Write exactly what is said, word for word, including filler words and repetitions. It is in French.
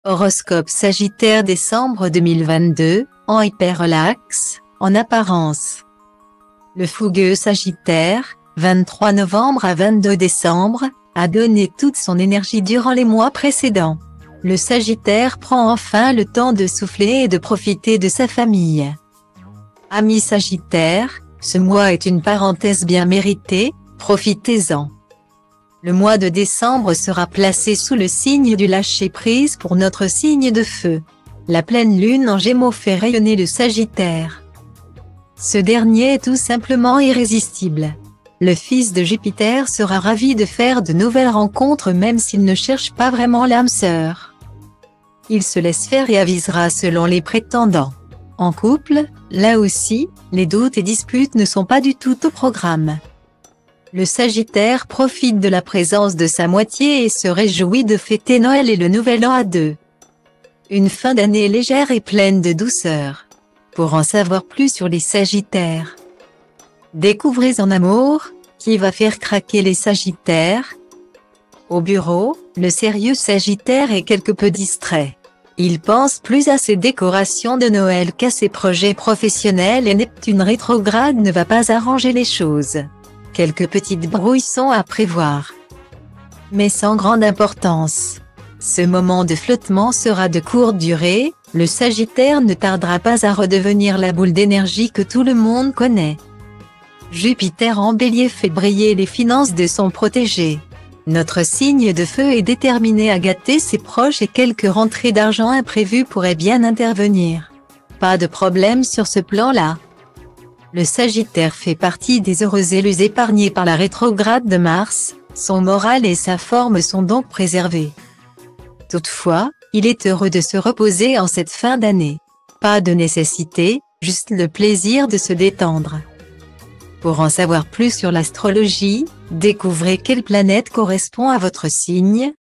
Horoscope Sagittaire décembre deux mille vingt-deux, en hyper relax, en apparence. Le fougueux Sagittaire, vingt-trois novembre à vingt-deux décembre, a donné toute son énergie durant les mois précédents. Le Sagittaire prend enfin le temps de souffler et de profiter de sa famille. Amis Sagittaire, ce mois est une parenthèse bien méritée, profitez-en. Le mois de décembre sera placé sous le signe du lâcher-prise pour notre signe de feu. La pleine lune en Gémeaux fait rayonner le Sagittaire. Ce dernier est tout simplement irrésistible. Le fils de Jupiter sera ravi de faire de nouvelles rencontres même s'il ne cherche pas vraiment l'âme sœur. Il se laisse faire et avisera selon les prétendants. En couple, là aussi, les doutes et disputes ne sont pas du tout au programme. Le Sagittaire profite de la présence de sa moitié et se réjouit de fêter Noël et le Nouvel An à deux. Une fin d'année légère et pleine de douceur. Pour en savoir plus sur les Sagittaires, découvrez En amour, qui va faire craquer les Sagittaires. Au bureau, le sérieux Sagittaire est quelque peu distrait. Il pense plus à ses décorations de Noël qu'à ses projets professionnels et Neptune rétrograde ne va pas arranger les choses. Quelques petites brouilles sont à prévoir, mais sans grande importance. Ce moment de flottement sera de courte durée, le Sagittaire ne tardera pas à redevenir la boule d'énergie que tout le monde connaît. Jupiter en Bélier fait briller les finances de son protégé. Notre signe de feu est déterminé à gâter ses proches et quelques rentrées d'argent imprévues pourraient bien intervenir. Pas de problème sur ce plan-là. Le Sagittaire fait partie des heureux élus épargnés par la rétrograde de Mars, son moral et sa forme sont donc préservés. Toutefois, il est heureux de se reposer en cette fin d'année. Pas de nécessité, juste le plaisir de se détendre. Pour en savoir plus sur l'astrologie, découvrez quelle planète correspond à votre signe,